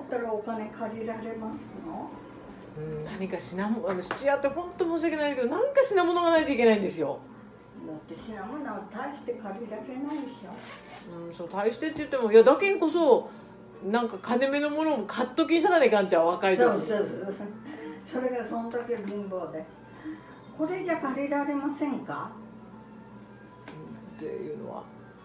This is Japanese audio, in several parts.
ったらお金借りられますの？ 何か品物、質屋って本当申し訳ないけど、何か品物がないといけないんですよ。 だって品物は大して借りられないでしょ。 そう、大してって言っても、いやだけんこそなんか金目のものを買っときんしゃらないかんちゃう、若い時。 そうそれがその時貧乏で、これじゃ借りられませんかっていうのは、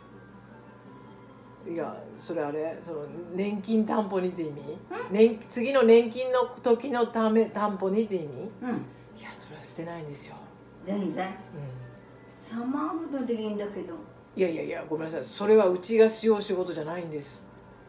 いやそれあれ、その年金担保にって意味？次の年金の時の担保にって意味？いやそれはしてないんですよ。 全然。3万ほどでいいんだけど。 いやごめんなさい、それはうちがしよう仕事じゃないんです。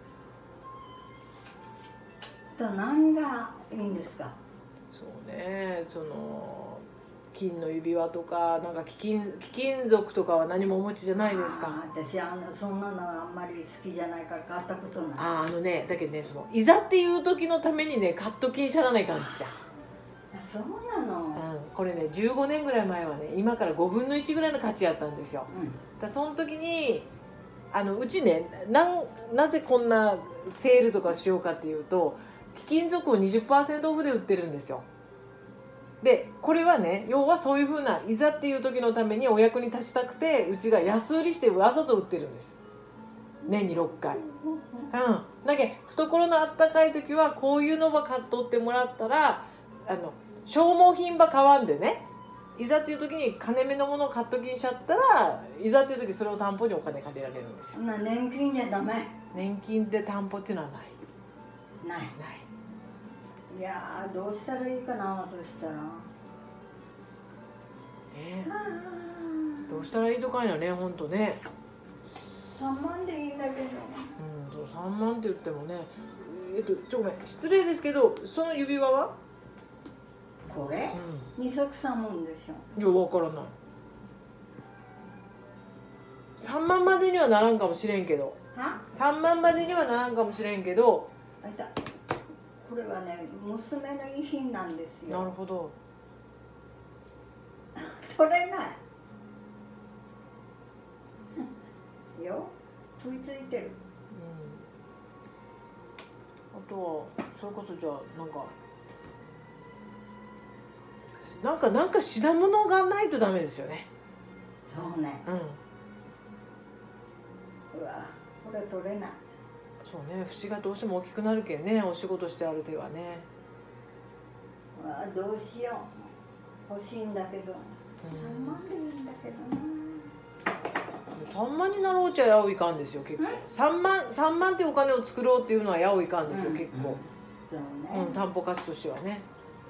何がいいんですか？ そうね、その金の指輪とか、なんか貴金属とかは何もお持ちじゃないですか？ 私そんなのあんまり好きじゃないから買ったことない。 だけどね、そのいざっていう時のためにね、買っときんしゃらないかんちゃ。 そうなの。 これね、15年ぐらい前はね、今から5分の1ぐらいの価値やったんですよ。その時にうちね、なぜこんなセールとかしようかっていうと、貴金属を 20% オフで売ってるんですよ。でこれはね、要はそういうふうないざっていう時のためにお役に立ちたくて、うちが安売りしてわざと売ってるんです。年に6回。だけど懐のあったかい時はこういうのば買っとってもらったら、消耗品ば買わんでね、いざっていう時に金目のものを買っときんしゃったら、いざっていう時それを担保にお金借りられるんですよ。 年金じゃダメ。 年金で担保っていうのはない。 いやどうしたらいいかな。そしたらどうしたらいいとかいなね、ほんとね。 3万でいいんだけど。 そう、3万って言ってもね、ごめん、失礼ですけど、その指輪はこれ、二足三文でしょ。 いや、わからない。3万までにはならんかもしれんけど、3万までにはならんかもしれんけど、 これはね、娘の遺品なんですよ。 なるほど。 取れないよ、食いついてる。 あとはそれこそ、じゃあなんか品物がないとダメですよね。 そうね。うわ、これ取れない。 そうね、節がどうしても大きくなるけんね、お仕事してある手はね。 うわ、どうしよう、欲しいんだけど、3万でいいんだけどな。 3万になろうちゃやおいかんですよ、結構。3万ってお金を作ろうっていうのはやおいかんですよ、結構。そうね、担保価値としてはね。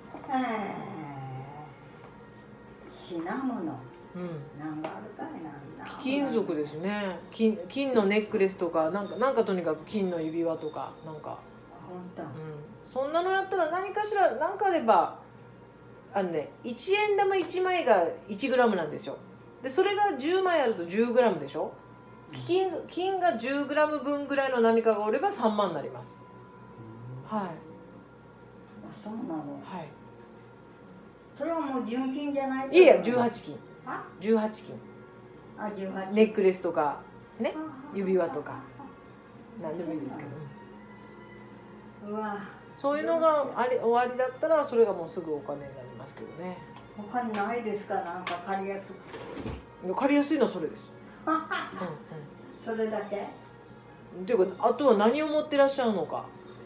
品物、何があるかいな。 貴金属ですね。金のネックレスとか、なんかとにかく金の指輪とか、そんなのやったら何かしら何かあれば、1円玉1枚が 1g なんですよ。でそれが10枚あると 10g でしょ。金が 10g 分ぐらいの何かがおれば3万になります。 そうなの。 はい。 それはもう純金じゃない？ いや18金。18金。 18。 ネックレスとかね、指輪とか何でもいいですけど。そういうのが終わりだったら、それがもうすぐお金になりますけどね。 他にないですか？なんか借りやすい。 借りやすいのはそれです。 それだけ？ っていうか、あとは何を持ってらっしゃるのか。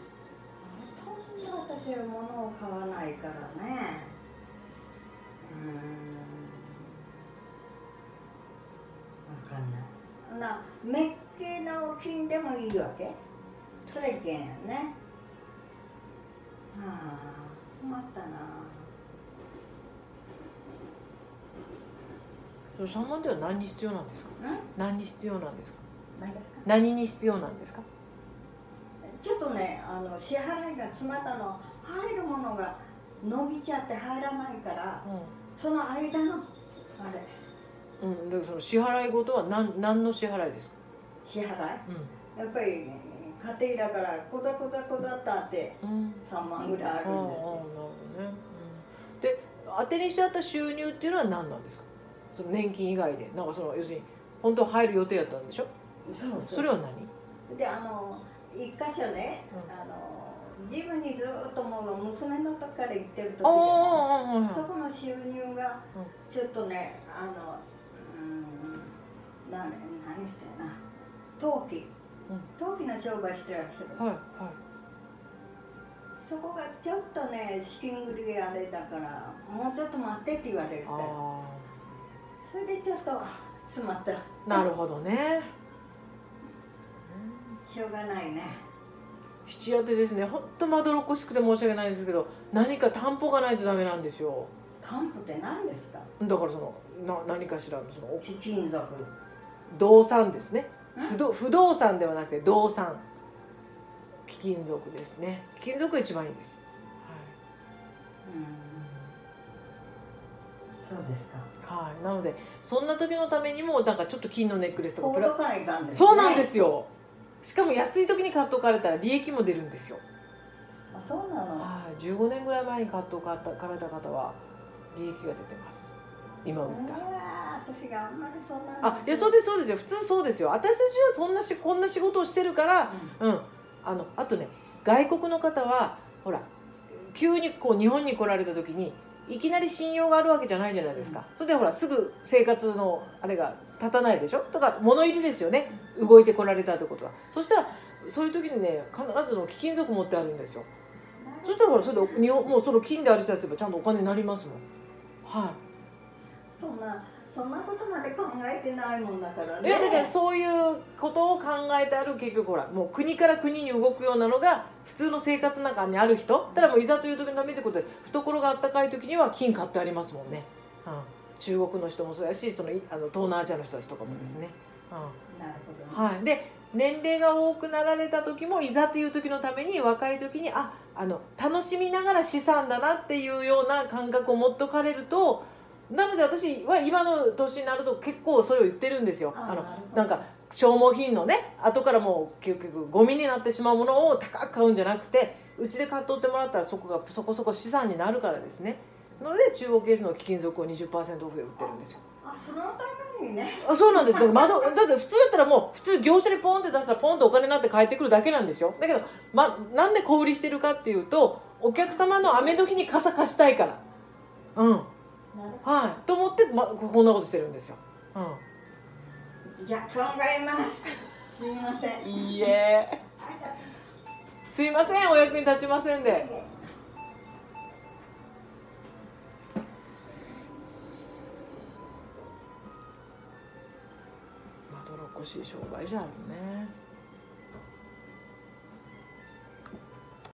私は物を買わないからね。わかんない。めっけの金でもいいわけ？それいけんやね。困ったな。 3万では何に必要なんですか？何に必要なんですか？ 何に必要なんですか？ ちょっとね、支払いが詰まったの、入るものが伸びちゃって入らないから、その間のあれ。 だからその支払い事は何の支払いですか？ 支払い？やっぱり家庭だからこざってあって3万ぐらいあるんですよ。なるほどね。で、当てにしてあった収入っていうのは何なんですか？その年金以外で、要するに本当は入る予定やったんでしょ？それは何？ で一箇所ね、 ジムにずっともう娘のとこから行ってる時で、 ああ、 そこの収入がちょっとね、何してるな、陶器の商売してらっしゃる、 はいはい。 そこがちょっとね資金繰りあれだからもうちょっと待ってって言われるから、それでちょっと詰まった。 なるほどね。 しょうがないね。 質屋ってですね、ほんとまどろっこしくて申し訳ないんですけど、何か担保がないとダメなんですよ。 担保って何ですか？ だからその何かしらのその貴金属、 動産ですね。不動産ではなくて動産、貴金属ですね。貴金属が一番いいです。 そうですか。 はい。なのでそんな時のためにもなんかちょっと金のネックレスとか買うとかないかんですね。 そうなんですよ。しかも安い時に買っとかれたら利益も出るんですよ。 あ、そうなの。 はい。15年ぐらい前に買っとかれた方は利益が出てます。今売ったら。 私があんまりそんな。 あ、いや、そうですそうですよ。普通そうですよ。私たちはこんな仕事をしてるから、あとね、外国の方はほら急にこう日本に来られた時にいきなり信用があるわけじゃないじゃないですか。それでほらすぐ生活のあれが立たないでしょ。とか物入りですよね。動いてこられたってことは。そしたらそういう時にね、必ずの貴金属持ってあるんですよ。そしたらほらそれでもうその金である人たちはちゃんとお金になりますもん。はい。 そんなことまで考えてないもんだからね。 いやだからそういうことを考えてある、結局ほらもう国から国に動くようなのが普通の生活の中にある人たら、もういざという時のためってことで懐があったかい時には金買ってありますもんね。中国の人もそうやし、東南アジアの人たちとかもですね。 なるほどね。 はい。で年齢が多くなられた時もいざという時のために若い時に楽しみながら資産だなっていうような感覚を持っとかれると。なので私は今の年になると結構それを言ってるんですよ。なんか消耗品のね、後からもう結局ゴミになってしまうものを高く買うんじゃなくて、うちで買っとってもらったらそこがそこそこ資産になるからですね。なので中国系の貴金属を 20% オフで売ってるんですよ。 そのためにね。 そうなんです。だって普通だったらもう普通業者にポンって出したらポンとお金になって帰ってくるだけなんですよ。だけど、なんで小売りしてるかっていうと、お客様の雨の日に傘貸したいから。はい、と思って、こんなことしてるんですよ。 じゃあ考えます。すみません。 いいえ。すいません、お役に立ちませんで。まどろっこしい商売じゃあるね。